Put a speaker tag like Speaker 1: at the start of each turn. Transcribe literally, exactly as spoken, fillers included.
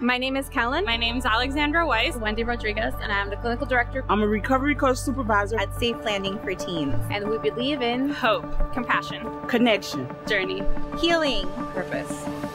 Speaker 1: My name is Kellen.
Speaker 2: My name is Alexandra Weiss.
Speaker 1: Wendy Rodriguez, and I'm the clinical director.
Speaker 3: I'm a recovery coach supervisor
Speaker 4: at Safe Landing for Teens.
Speaker 1: And we believe in
Speaker 2: hope, compassion,
Speaker 3: connection,
Speaker 2: journey,
Speaker 4: healing,
Speaker 1: purpose.